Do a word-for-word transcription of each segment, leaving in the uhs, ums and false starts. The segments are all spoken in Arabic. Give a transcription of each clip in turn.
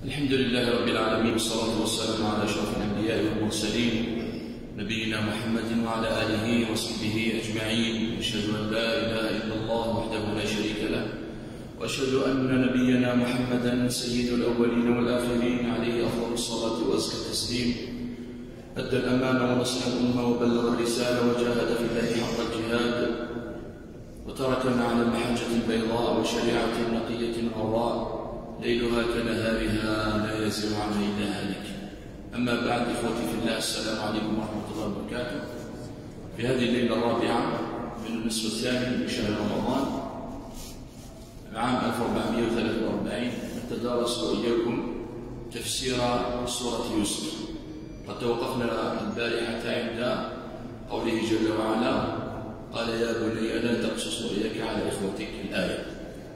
الحمد لله رب العالمين، والصلاة والسلام على أشرف الأنبياء والمرسلين نبينا محمد وعلى آله وصحبه أجمعين. أشهد أن لا إله إلا الله وحده لا شريك له، وأشهد أن نبينا محمدا سيد الأولين والآخرين عليه أفضل الصلاة وأزكى التسليم. أدى الأمانة ونصح الأمة وبلغ الرسالة وجاهد في الله حق الجهاد، وتركنا على المحجة البيضاء وشريعة نقية غراء ليلها كنهارها لا يزيغ عنها إلا هالك. أما بعد، إخوتي في الله، السلام عليكم ورحمة الله وبركاته. في هذه الليلة الرابعة من النصف الثاني من شهر رمضان عام ألف وأربعمائة وثلاثة وأربعين نتدارس وإياكم تفسير سورة يوسف. قد توقفنا البارحة عند قوله جل وعلا: قال يا بني لا تقصص رؤياك على إخوتك. الآية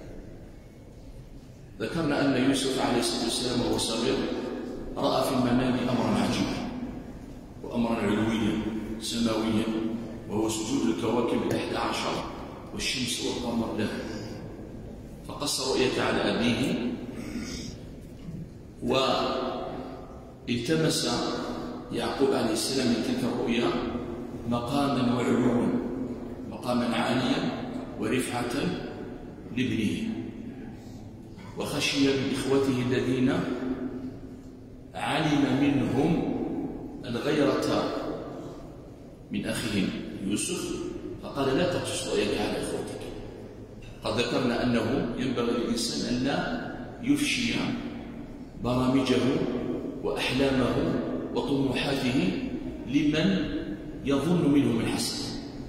ذكرنا أن يوسف عليه الصلاة والسلام وهو صغير رأى في المنام أمرا عجيبا وأمرا علويا سماويا، وهو سجود الكواكب الأحد عشر والشمس والقمر له. فقص رؤيته على أبيه والتمس يعقوب عليه السلام من تلك الرؤيا مقاما وعلوا، مقاما عاليا ورفعة لابنه، وخشي من إخوته الذين علم منهم الغيرة من أخيهم يوسف، فقال لا تقصص رؤياك على إخوتك. قد ذكرنا أنه ينبغي للإنسان أن لا يفشي برامجه وأحلامه وطموحاته لمن يظن منهم الحسن،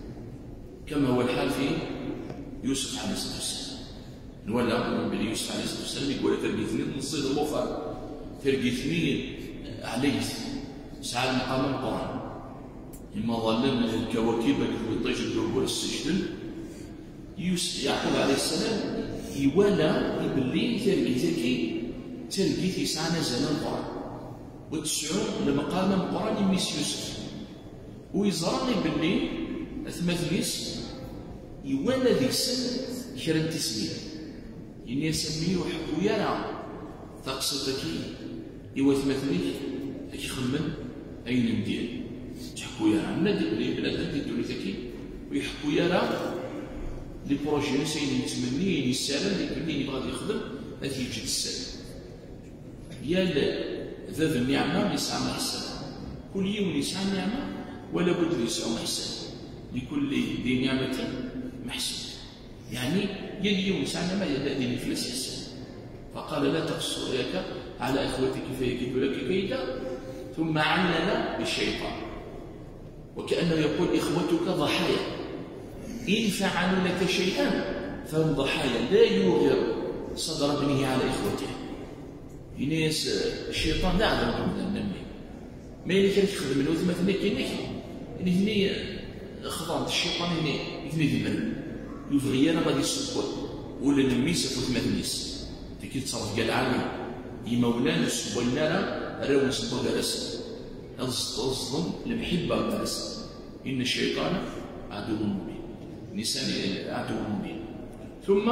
كما هو الحال في يوسف عليه الصلاة والسلام. ولا بلي يوسف عليه الصلاة والسلام يقول ترقي اثنين نصيد الوفاء، ترقي اثنين عليه سعى المقام القرآن إما ظلمنا الكواكب ويطيش الدرب والسجدل. يوسف يعقوب عليه السلام يولى يبلي ترقي ذكي ترقي تسعة نزل القرآن وتسعون لمقام القرآن يميس يوسف، ويزرعني باللي أثمثنيس يولى ذي سن كرم تسمية إني يسميه وحكو يرى تقصدك يوثمثنيك أكي خمن أين مدير تحكو يرى نادي بلي بلاد دي دولتك ويحكو يرى لي بروجي سيني يتمني يسالم اللي يبغى يخدم هذه يجي السلام. يا ذا النعمة يسعى مع السلام، كل يوم يسعى النعمة ولا بد يسعى مع السلام، لكل ذي نعمة محسوب، يعني يلي يوم يسعى ما يدأني الفلس السلام. فقال لا تقص رؤياك على إخوتك فيكيد لك كيدا، ثم علل بالشيطان، وكأنه يقول إخوتك ضحايا، إن فعلوا لك شيئا فهم ضحايا، لا يوغر صدر ابنه على إخوته. يناس الشيطان لا عدم النمي ما يلي يخدم له ثم ثني كينك ثني خضام الشيطان هنا ثني ذبل يبغي أنا غادي يسكر ولا نميس فوت مدنيس تكي تصرف قال عامل يمولانا سبولانا راو نسبو درس الظلم المحبة درس إن الشيطان عدو مبين، نسان عدو مبين. ثم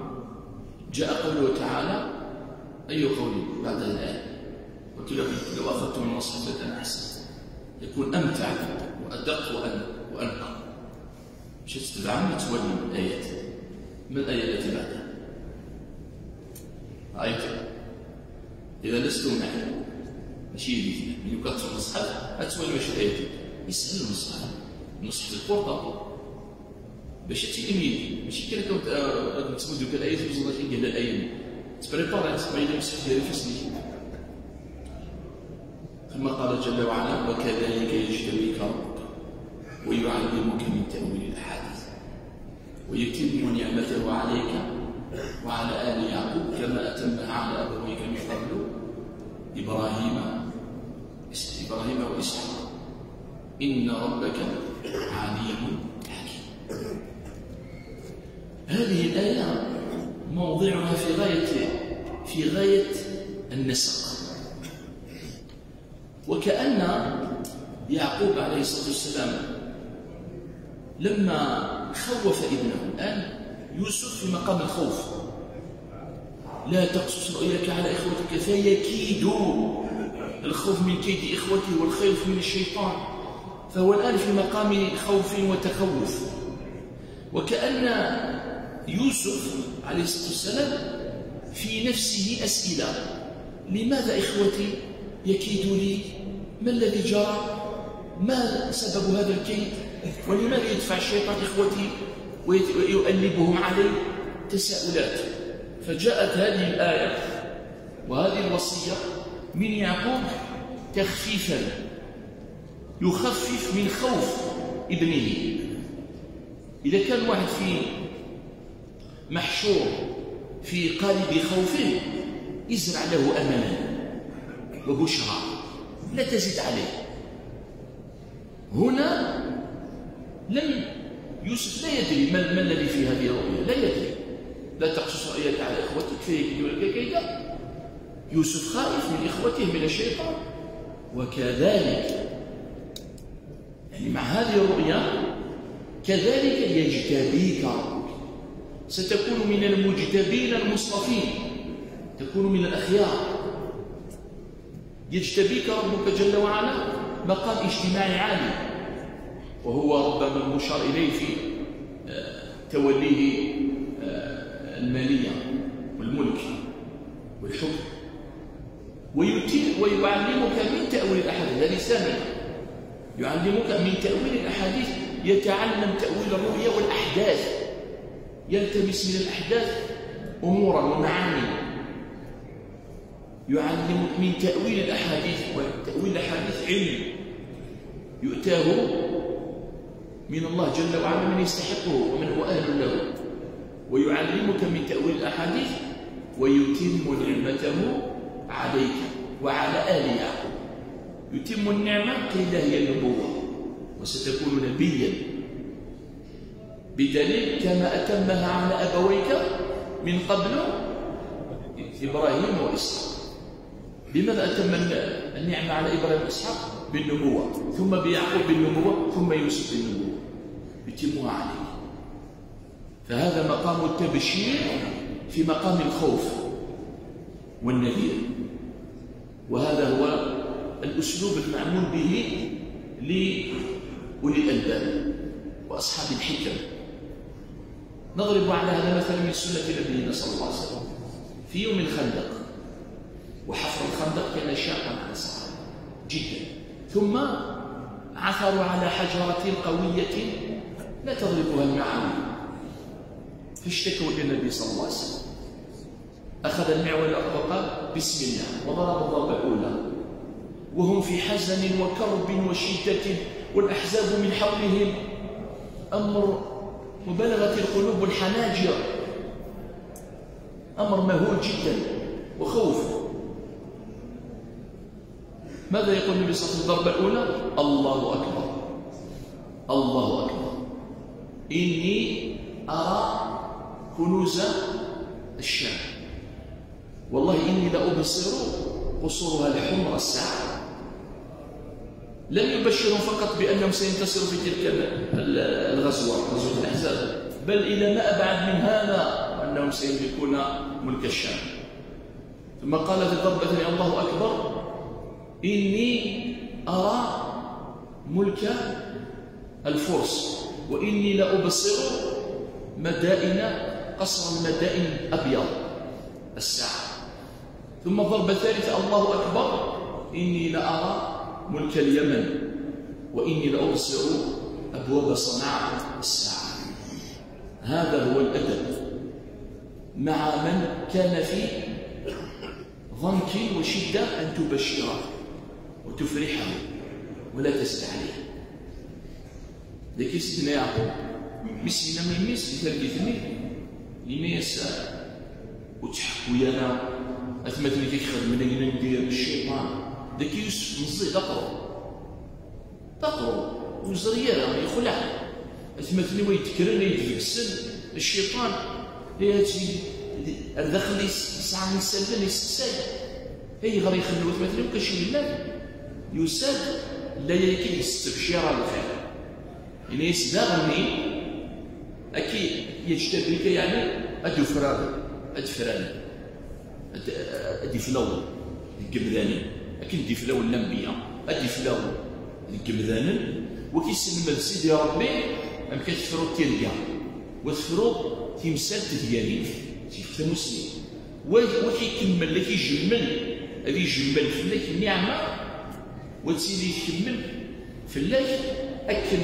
جاء قوله تعالى أي قول بعد الآية: قلت لكم لو أخذتم المصحف أحسن يكون أمتع وأدق وأنقى. مش تستدعم تولي من الآيات، من الآية التي بعدها. رأيت إذا لستم معي ماشي يدينا من يكثر المصحف أتولي ماشي الآيات يسهل المصحف المصحف البورطابل باش تيميني ماشي كي كنت تسمدوا كالآيات بزاف قال الآية تبريباري ما إلا مسح ديالي في سنين. ثم قال جل وعلا: وكذلك يجتبيك ربك ويعلمك من تأويل الأحاديث ويتم نعمته عليك وعلى آل يعقوب كما أتمها على أبويك من قبل إبراهيم إبراهيم وإسحاق إن ربك عليم حكيم. هذه الآية موضعها في غاية في غاية النسق، وكأن يعقوب عليه الصلاة والسلام لما خوف ابنه، الآن يوسف في مقام الخوف لا تقصص رؤياك على إخوتك فيكيدوا. الخوف من كيد إخوته والخوف من الشيطان، فهو الآن في مقام خوف وتخوف. وكأن يوسف عليه الصلاة والسلام في نفسه أسئلة: لماذا إخوتي يكيدوا لي؟ ما الذي جرى؟ ما سبب هذا الكيد؟ ولماذا يدفع الشيطان إخوتي ويؤلبهم علي؟ تساؤلات. فجاءت هذه الآية وهذه الوصية من يعقوب تخفيفا، يخفف من خوف ابنه. إذا كان واحد في محشور في قالب خوفه، ازرع له أملا وبشرى، لا تزد عليه. هنا لم يوسف لا يدري ما الذي في هذه الرؤيا، لا يدري. لا تقصص رؤياك على إخوتك فيكيدوا لك كيدا. يوسف خائف من إخوته من الشيطان. وكذلك يعني مع هذه الرؤيا كذلك يجتبيك، ستكون من المجتبين المصطفين، تكون من الأخيار. يجتبيك ربك جل وعلا مقام اجتماعي عالي، وهو ربما المشار إليه في توليه المالية والملك والحكم. ويعلمك من تأويل الأحاديث، هذه ثانية، يعلمك من تأويل الأحاديث، يتعلم تأويل الرؤيا والأحداث، يلتمس من الأحداث أمورا ومعاني. يعلمك من تأويل الأحاديث، وتأويل الأحاديث علم يؤتاه من الله جل وعلا من يستحقه ومن هو أهل له. ويعلمك من تأويل الأحاديث ويتم نعمته عليك وعلى آل يعقوب. يتم النعمة قيل هي النبوة، وستكون نبيا بدليل كما أتمها على أبويك من قبل إبراهيم وإسحاق. لماذا أتم النعمة على إبراهيم وإسحاق؟ بالنبوة، ثم بيعقوب بالنبوة، ثم يوسف بالنبوة، يتمها عليه. فهذا مقام التبشير في مقام الخوف والنذير، وهذا هو الأسلوب المعمول به لأولي الألباب وأصحاب الحكم. نضرب على هذا مثلا من سنة نبينا صلى الله عليه وسلم في يوم الخندق، وحفر الخندق كان شاقا على الصحابة جدا، ثم عثروا على حجرة قوية لا تضربها المعاوية، فاشتكوا إلى النبي صلى الله عليه وسلم. أخذ المعول وقال بسم الله وضرب الضربة الأولى، وهم في حزن وكرب وشدة والأحزاب من حولهم، أمر مبالغة القلوب والحناجر، أمر مهول جدا وخوف. ماذا يقول النبي صلى الله عليه وسلم؟ الضربة الأولى: الله أكبر الله أكبر، إني أرى كنوز الشام، والله إني لأبصر قصورها الحمر الساعة. لم يبشرهم فقط بأنهم سينتصروا في تلك الغزوة، غزوة الأحزاب، بل إلى ما أبعد من هذا، أنهم سيملكون ملك الشام. ثم قال في الضربة الثانية: الله أكبر، إني أرى ملك الفرس، وإني لأبصر مدائن قصر المدائن أبيض الساعة. ثم الضربة الثالثة: الله أكبر، إني لأرى ملك اليمن، وإني لأبصر أبواب صنعاء الساعة. هذا هو الأدب مع من كان في ضنك وشدة، أن تبشره وتفرحه ولا تزد عليه. لكن سيدنا يعقوب مسينا من مس لتركتني لناس وتحكوا يانا أثمتني كيك خدم لنا ندير الشيطان. ذاك يوسف مزي دقرو دقرو وزريانا يخلع أثمتني ويتكرر يتفكسن الشيطان ياتي الدخل يسعى من سلمان يستساي هي غير يخلو أثمتني وكشي بالله يساد لا يكي يستبشر الخير. يعني يسداغني أكيد يجتبيك يعني أدفران أدفران أدي فلاو القمذاني أكن دي فلاو الأنبياء أدي فلاو القمذان وكيسلم سيدي ربي أم كتفرو تيريا وتفرو تمثال تديالين في مسلم وكيكمل لك يجمل هذه يجمل فلاك النعمة وتسيدي يكمل فلاك أكن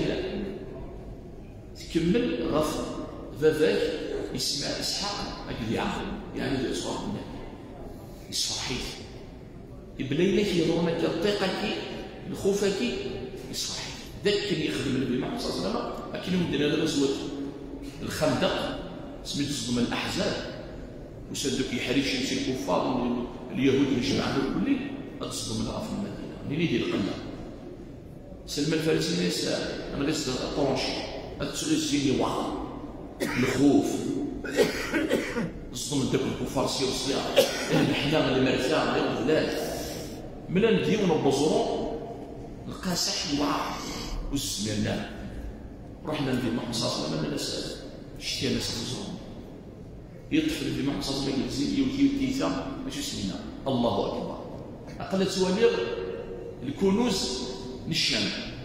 تكمل غف فذاك يسمع إسحاق أكد يعقل يعني ذا إصرار النبي يصفحيك بليلك يضرونك الطيقك الخوفك يصفحيك ذاك كان يخدم النبي محمد صلى الله عليه وسلم أكن يمدنا غزوة الخندق سميتو صدم الأحزاب وسدوك يحريش يمشي الكفار اليهود اللي جمعنا كلي أتصدم الأرض في المدينة منين يدير القلة سلمان الفارسي ليس أنا ليس طونش أتسغيزيني واحد الخوف الصدم داك الكفار سير صياح الحنا اللي مرتاح غير ثلاث ملا نديو نبزرو لقى سحل واحد وسمعنا رحنا ندير محمد صلى الله عليه وسلم ناس شتي ناس نزورهم يطفل في محمد صلى الله عليه وسلم يوتي وتيتا ماشي سمينا الله اكبر اقل تواليغ الكنوز للشام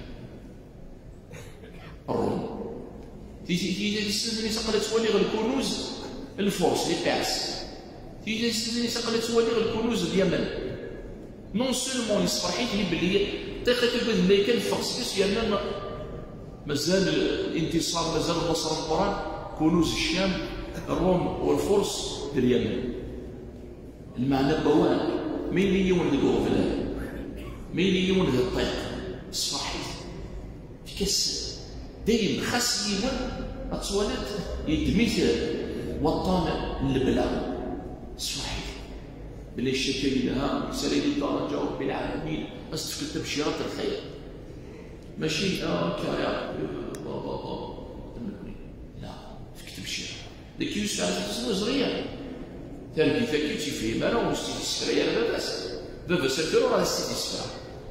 الروم تيجي تيجي تستدني سقلت تواليغ الكنوز الفرس لي بارس تيجي تستدني سقلت تواليغ الكنوز اليمن نون سولمون يصفرحيت لي بلي طيقه البن اللي كان فرس يانا مازال الانتصار مازال نصر القران كنوز الشام الروم والفرس ديال اليمن المعنى بوان مليون ديال فلان مليون ديال الطيق صفاحيت في كاس دايم خاص يمن اتصوالات يدميت وطن البلا صفاحيت بلا الشكاية لها سالي درجة رب العالمين استفدت تبشيرات الخير ماشي اه كايا بابا لا فيك تبشير داك يوسف على تسنو صغير تربي فاكي تيفهم انا وستي السفرة يا باباس باباس الدرو راه ستي السفرة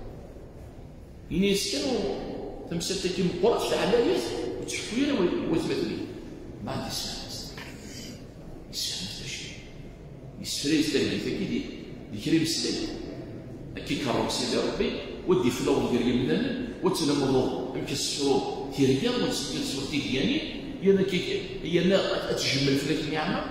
ينيس كانوا تمسات كي مقرات في علايات وتحكوا لي وتمثلي ما عندي سفرة يسفر حتى شي يسفر يستاهل فاكي دي دي كريم السلام كي كرم سيدي ربي ودي في اللون ديال اليمن وتلمضوا يمكن السفرو تيريا وتسفر تيدياني يانا كي يانا اتجمل في ذاك النعمه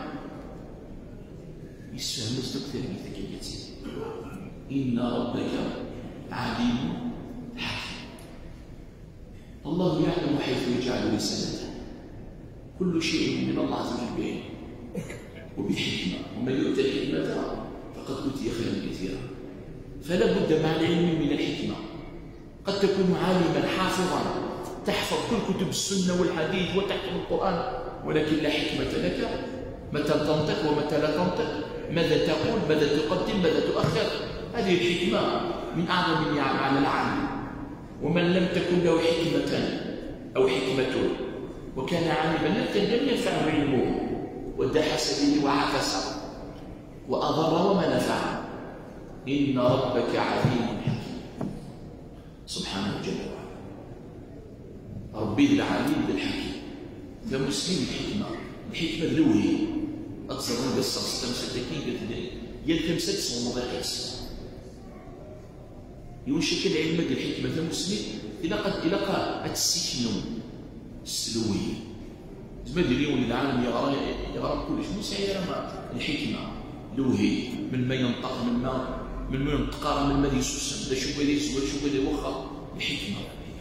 يسفهم مصدق تربيتك يا سيدي ان ربك عليم حكيم الله يعلم حيث يجعل رسالته كل شيء من الله عز وجل بعلم وبحكمه ومن يؤتى الحكمه فقد اوتي خيرا كثيرا فلا بد مع العلم من الحكمه قد تكون عالما حافظا تحفظ كل كتب السنه والحديث وتحفظ القران ولكن لا حكمه لك متى تنطق ومتى لا تنطق ماذا تقول ماذا تقدم ماذا تؤخر هذه الحكمه من اعظم النعم على العالم ومن لم تكن له حكمه او حكمه وكان عالما لم ينفعه علمه ودحس به وعكس واضر وما نفع ان ربك عليم حكيم سبحانه جل وعلا ربي العليم بالحكيم فمسلم الحكمه الحكمه ذوي اتصرف بالصوص تمسك كي يلتمس تصوم ضيقس يوشك العلم بالحكمه المسلم الى قد الى قال السكن السلوي زعما اليوم العالم يغرى يغرى كل شيء مسعير الحكمه لوهي من ما ينطق من ما من ما ينطق من ما يسوس لا شو بدا يسوى شو بدا وخا الحكمه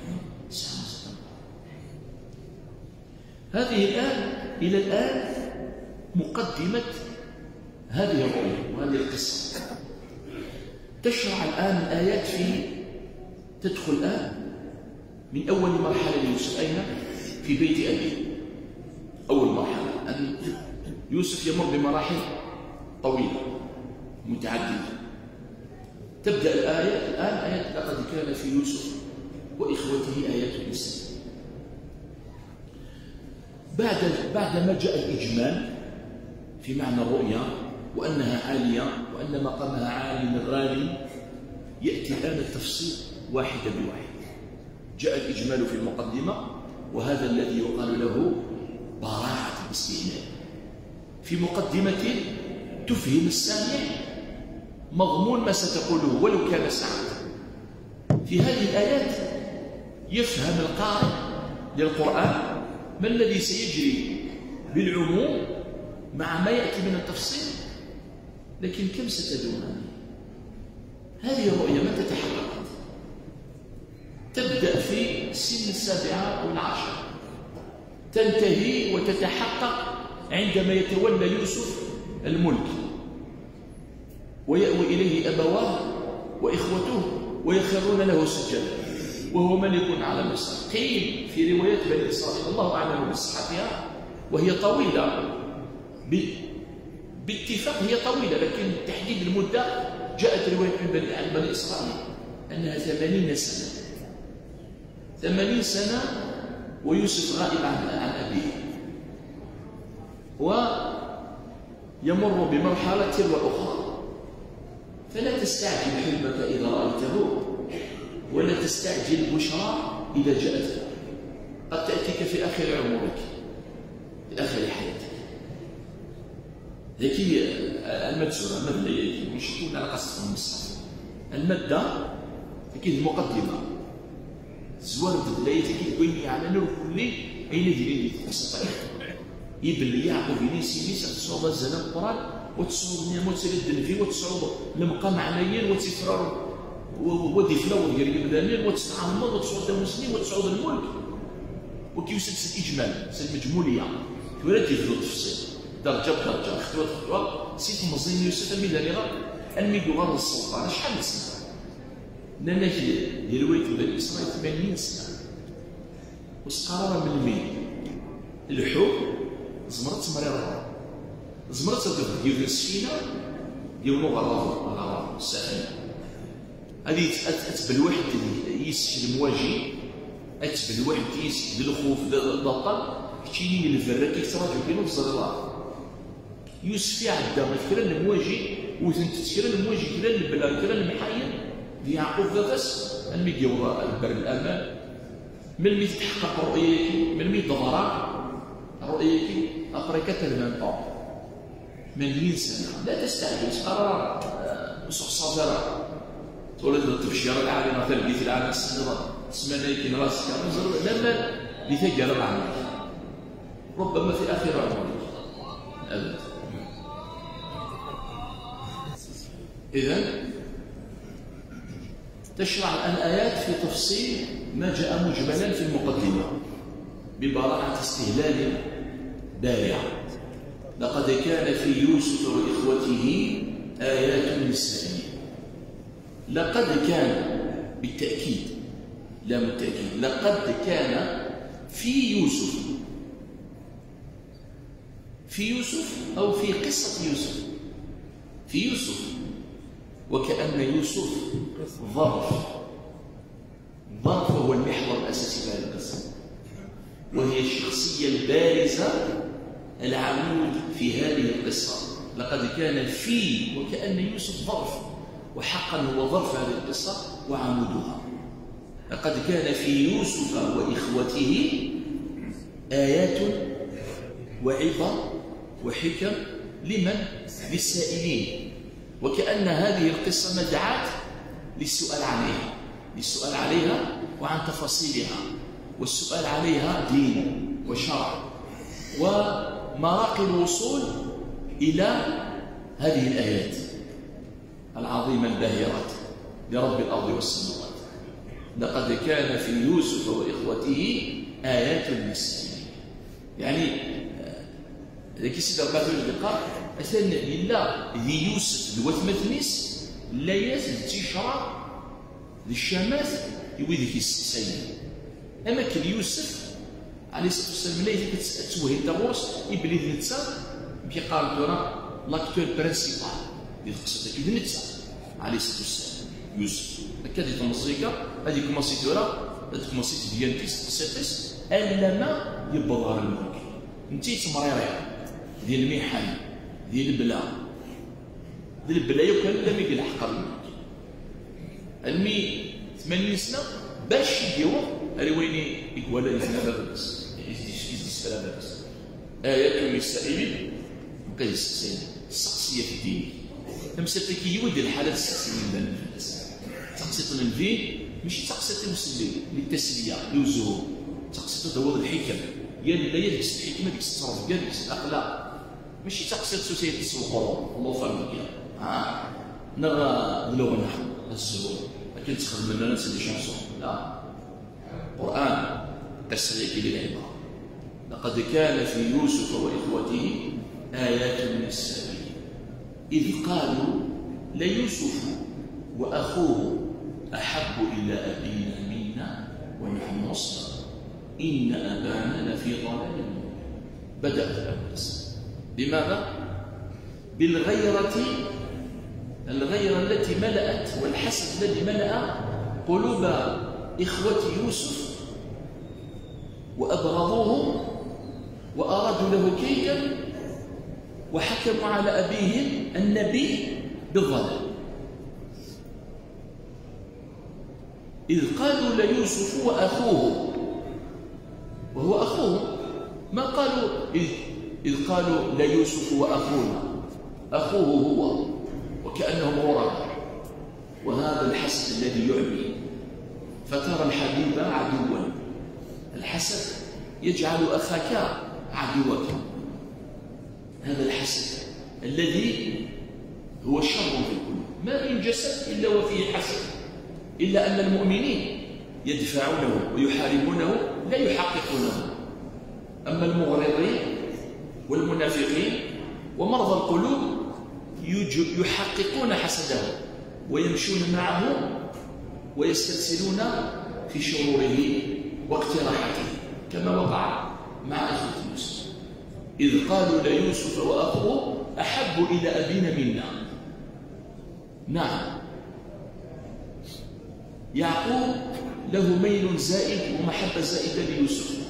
هذه الآن إلى الآن مقدمة هذه الرؤية وهذه القصة تشرع الآن الآيات في تدخل الآن من أول مرحلة ليوسف أين؟ في بيت أبيه أول مرحلة أن يوسف يمر بمراحل طويلة متعددة تبدأ الآية الآن آيات لقد كان في يوسف وإخوته آيات الإنسان بعد بعدما جاء الإجمال في معنى الرؤيا وأنها عالية وأن مقامها عالي غالي يأتي الآن التفصيل واحدة بواحد. جاء الإجمال في المقدمة وهذا الذي يقال له براعة الاستئناف. في مقدمة تفهم السامع مضمون ما ستقوله ولو كان ساعة. في هذه الآيات يفهم القارئ للقرآن ما الذي سيجري بالعموم مع ما يأتي من التفصيل، لكن كم ستدوم هذه الرؤية؟ متى تحققت؟ تبدأ في سن السابعة أو العاشرة، تنتهي وتتحقق عندما يتولى يوسف الملك ويأوي إليه أبواه وإخوته ويخرون له سجدا وهو ملك على مصر. قيل في روايات بني إسرائيل، الله أعلم بصحتها، وهي طويلة باتفاق، هي طويلة لكن تحديد المدة جاءت رواية عن بني إسرائيل أنها ثمانين سنة ثمانين سنة ويوسف غائب عن أبيه، ويمر بمرحلة تلو أخرى. فلا تستعجل حلمك إذا رأيته، ولا تستعجل البشرى إذا جاءتك، قد تأتيك في آخر عمرك في آخر حياتك. ذكي المدسورة المادة مش تكون على قصة المصحف. المادة كي المقدمة زوار بدلاية كي تقولي على نور كلي أين ديالي تفصل يبلي يعقوب بني سينيس تصعب الزنا القرآن وتصعب نعم وتسرد النفي وتصعب المقام عميين وتفرار ودفلا ودير بدانين وتستعمر وتصعب المسلمين وتصعب الملك وكيوسد الإجمال سد المجمولية تولد يفضل التفصيل درجة بدرجة خطوة خطوة. سيف مزين يوسف الميداني غير الميدو غير السلطان شحال سنة لأن ديال الويت بني إسرائيل ثمانين سنة وسقرارة من الميل الحب زمرت مريرة زمرت تدخل ديال السفينة ديال مغرضة مغرضة السفينة هذه أتبل واحد يسفي المواجي أتبل واحد يسفي الخوف ضغطا كتيني الفرة كيتراجعو كينو الزريرة يوسف يعدى مثلا المواجي وثنت تكرا المواجي كلا البلاد كلا المحايل دي يعقوب ذاتس المي وراء البر الأمان من مي تحقق رؤيتك من مي ظهرك رؤيتك أقريكة المنطقة مليون سنة. لا تستعجل قرار مسخ صابرة تولد التبشير العالم تلقيت العالم السنة تسمى لكن راسك لما لتجرب عنك ربما في آخر عمرك أبدا. إذن تشرع الآيات في تفصيل ما جاء مجملا في المقدمة ببراعة استهلال بارعة. لقد كان في يوسف وإخوته آيات للسائلين. لقد كان بالتأكيد لا بالتأكيد لقد كان في يوسف في يوسف أو في قصة يوسف في يوسف وكأن يوسف ظرف ظرف هو المحور الأساسي في هذه القصة وهي الشخصية البارزة العمود في هذه القصة. لقد كان في وكأن يوسف ظرف وحقا هو ظرف هذه القصة وعمودها. لقد كان في يوسف وإخوته آيات وعظة وحكم لمن؟ للسائلين. وكأن هذه القصة مدعاة للسؤال عليها للسؤال عليها وعن تفاصيلها، والسؤال عليها دين وشرع ومراقي الوصول إلى هذه الآيات العظيمة الباهرة لرب الأرض والسماوات. لقد كان في يوسف وإخوته آيات للسائلين. يعني ذاك السيد ربما اللقاء مثلا لله ذي يوسف ذو ثمثنيس لا يزل تشرع للشماس يوذيك السيد. أما كان يوسف عليه الصلاة والسلام لا يزيد توهي الدروس يبلي نتسا كي قال دورا لاكتور برينسيبال اللي تقصد كي نتسا عليه الصلاة والسلام يوسف هكا ديال الموسيقى هذيك الموسيقى هذيك الموسيقى ديال تيس سيتيس ألما يبغى الملك انتي تمريري ديال المحن ديال البلا ديال البلا يوكل لم يقل حق الملك المي ثمانين سنة باش يديروه الويني يقول يفنى بابس يزيد يزيد بابس آيات للسائلين وكيس السائلين السقسية في الدين تمسك كي يود الحالة السقسية من الناس تقصد الفين مش تقصد المسلمين للتسلية يوزو تقصد تدور الحكم يا لا يلبس الحكمة ديك التصرف كاع ديك الأخلاق ماشي تقصد سوسيتي السوق الله فاهم ها نرى لو نحن الزهور لكن تخدم لنا نسدي شانسون لا القرآن تسليك للعبارة لقد كان في يوسف وإخوته آيات للسائلين إذ قالوا ليوسف وأخوه أحب إلى أبينا منا ونحن عصبة إن أبانا لفي ضلال مبين. بدأت الأحداث بماذا؟ بالغيرة الغيرة التي ملأت والحسد الذي ملأ قلوب إخوة يوسف وأبغضوه وأرادوا له كيدا وحكموا على أبيهم النبي بالضلال إذ قالوا ليوسف وأخوه وهو أخوه ما قالوا إذ, إذ قالوا ليوسف وأخونا أخوه هو وكأنهم غرباء وهذا الحسد الذي يعمي فترى الحبيب عدوا الحسد يجعل أخاك عدوك هذا الحسد الذي هو شر في القلوب ما من جسد إلا وفيه حسد إلا أن المؤمنين يدفعونه ويحاربونه لا يحققونه أما المغرضين والمنافقين ومرضى القلوب يحققون حسده ويمشون معه ويسترسلون في شروره واقتراحاته كما وقع مع أخوة يوسف إذ قالوا ليوسف وأخوه أحب إلى أبينا منا نعم يعقوب له ميل زائد ومحبة زائدة ليوسف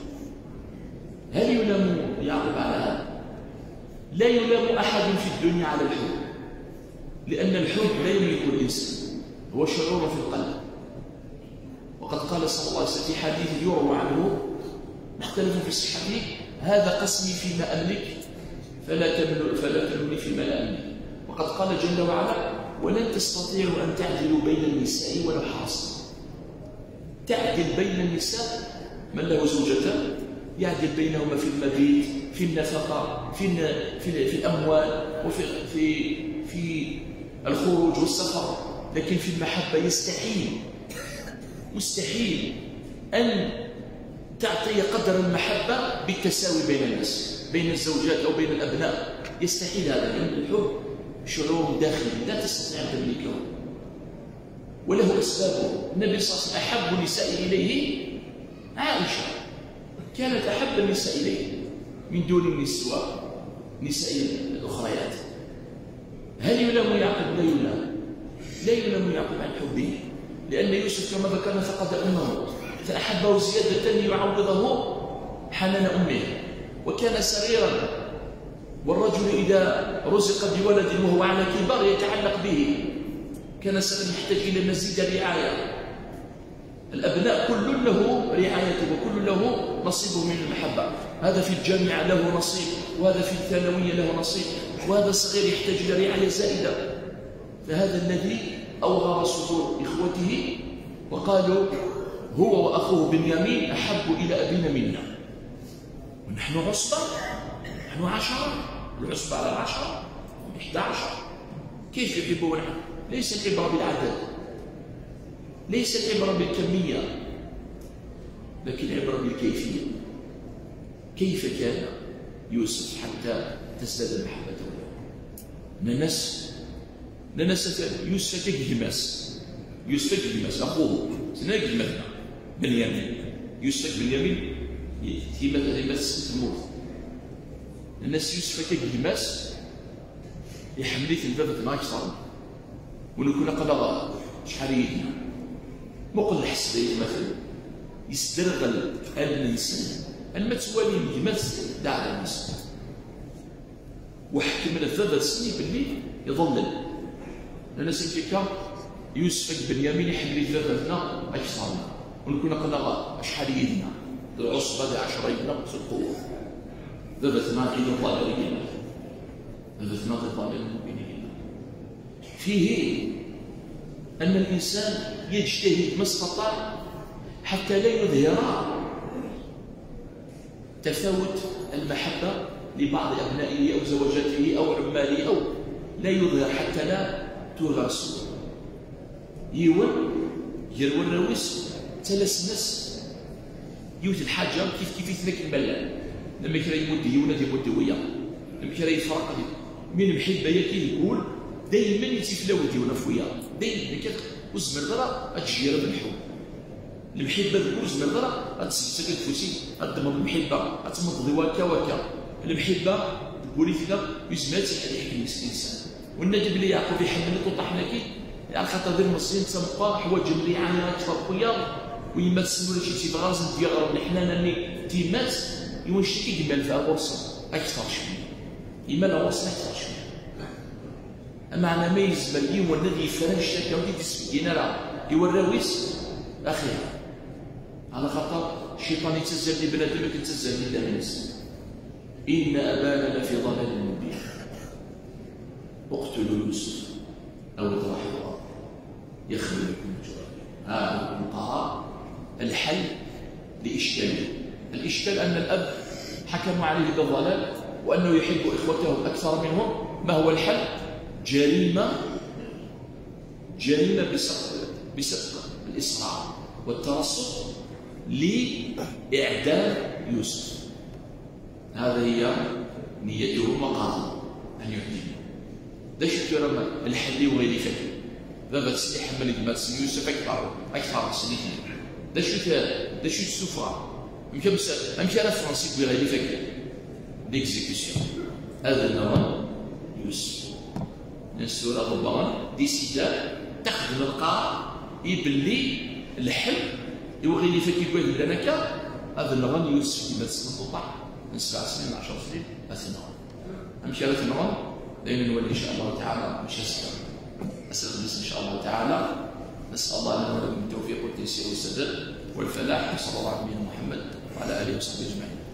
هل يلام يعقوب على هذا؟ لا يلام أحد في الدنيا على الحب لأن الحب لا يملك الإنسان هو شعور في القلب وقد قال صلى الله عليه وسلم في حديث يروى عنه مختلف في صحته هذا قسمي فيما أملك فلا تمل فلا تملني فيما لا أملك وقد قال جل وعلا ولن تستطيعوا أن تعدلوا بين النساء ولو حرصتم تعدل بين النساء من له زوجتان يعدل بينهما في المبيت في النفقة في في, في الأموال وفي في في الخروج والسفر لكن في المحبة يستحيل مستحيل أن تعطي قدر المحبة بالتساوي بين الناس بين الزوجات أو بين الأبناء يستحيل هذا لأن الحب شعور داخلي لا تستطيع أن تملكه وله أسبابه النبي صلى الله عليه وسلم أحب النساء إليه عائشة كانت أحب النساء إليه من دون النسوة نساء الأخريات هل يلام يعقوب؟ لا يلام لا يلام يعقوب عن حبه لأن يوسف كما ذكرنا فقد أمه فأحبه زيادة ليعوضه حنان أمه وكان صغيرا والرجل إذا رزق بولد وهو على كبر يتعلق به كان صغيرا يحتاج إلى مزيد رعاية الأبناء كل له رعايته وكل له نصيبه من المحبة هذا في الجامعة له نصيب وهذا في الثانوية له نصيب وهذا الصغير يحتاج إلى رعاية زائدة فهذا الذي أوغر صدور إخوته وقالوا هو وأخوه بنيامين أحب إلى أبينا منا ونحن عصبة نحن عشرة العصبة على العشرة إحدى عشر كيف يحبون نحن ليس العبرة بالعدد ليس العبرة بالكمية لكن العبرة بالكيفية كيف كان يوسف حتى تزداد محبته ننس ننس يوسف كجماس يوسف كجماس أخوه سنجد مثلا بنيامين يوسف بنيامين هي مثلا بس تموت الناس يوسف كجماس يحمليت الباب ما يصير ونكون قلقا شحال يدنا مقل حسبي مثلا يسترغل الانسان المتوالي الجماس داع الناس وحكم من الثلاث سنين بالليل يظلل الناس يمكن يوسف بنيامين يحمل ثلاثتنا أجسامنا ونكون قلقا شحال يدنا العصبة عشرة نقص القوة ثلاثتنا إلى الله لدينا هذا ناضي ضلال مبين. فيه أن الإنسان يجتهد ما استطاع حتى لا يظهر تفاوت المحبة لبعض أبنائه أو زوجاته أو عماله، أو لا يظهر حتى لا تغاص يون يروى الرويس ثلاث ناس يوت الحاجة كيف كيف يتلك الملان لما كان يمد يونا يمد ويا لما كان يفرق من محبة يكي يقول دايما يتفلاو ديونا فويا دايما كده وزمر ضرا أتجير بالحب المحبة تقول زمر ضرا أتسكت فوسي أدمر المحبة أتمض وكا وكا المحبة تقولي كذا يزمات يحكي الإنسان والنجم اللي يعقوب يحمل وطحنا كي على خاطر ذي المصريين تسمقا حوايج اللي عاني أكثر خويا ويما تسمو لشي تي بغاز ديال الحنان اللي تيمات يونش كيجمل في الغرصة أكثر شوية يما الغرصة أكثر شوية أما أنا ما يزمل يوم الذي يفرن الشركة ودي تسبقين راه يوراويس أخيرا على خاطر الشيطان يتزل لي بنادم ما كيتزل لي الناس إن أبانا لفي ضلال مبين اقتلوا يوسف أو اطرحوه يخرج لكم جرائم. هذا القرار الحل لإشكاله. الإشكال أن الأب حكم عليه بالضلال وأنه يحب إخوته أكثر منهم. ما هو الحل؟ جريمة جريمة بسبب بسبب الإصرار والترصد لإعدام يوسف. هذا هي نيته مقاصده أن يعدم. ده شو ترى الحل وغير فكر. ذا بس يحمل الماس يوسف أكثر أكثر سنين. ده شو ده شو السفرة. يمكن بس يمكن على فرنسي بغير فكر. l'exécution. هذا نوع يوسف. السورة ربما ديسيدا تخدم القرار يبلي الحل يوغي لي فكر يقول لنا كا هذا النوع يوسف كما تسمى من سبع سنين عشر سنين هذا النوع. أمشي على النوع لأن نولي إن شاء الله تعالى مش هسكر. أسأل الله إن شاء الله تعالى نسأل الله لنا ولكم التوفيق والتيسير والسداد والفلاح. صلى الله عليه محمد وعلى آله وصحبه أجمعين.